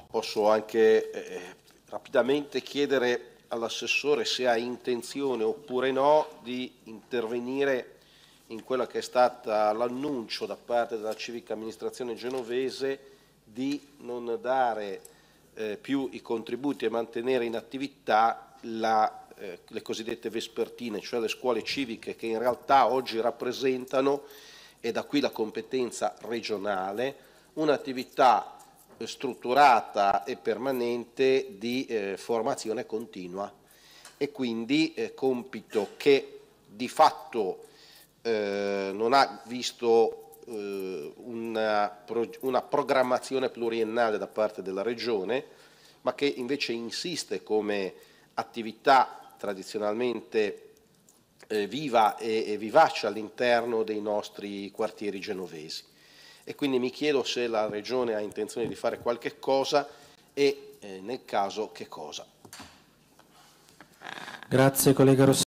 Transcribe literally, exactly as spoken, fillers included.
posso anche eh, rapidamente chiedere all'assessore se ha intenzione oppure no di intervenire in quello che è stata l'annuncio da parte della civica amministrazione genovese di non dare eh, più i contributi e mantenere in attività la, eh, le cosiddette vespertine, cioè le scuole civiche che in realtà oggi rappresentano, e da qui la competenza regionale, un'attività strutturata e permanente di eh, formazione continua, e quindi eh, compito che di fatto eh, non ha visto eh, una, pro, una programmazione pluriennale da parte della Regione, ma che invece insiste come attività tradizionalmente eh, viva e, e vivace all'interno dei nostri quartieri genovesi. E quindi mi chiedo se la Regione ha intenzione di fare qualche cosa e eh, nel caso che cosa. Grazie collega Rossini.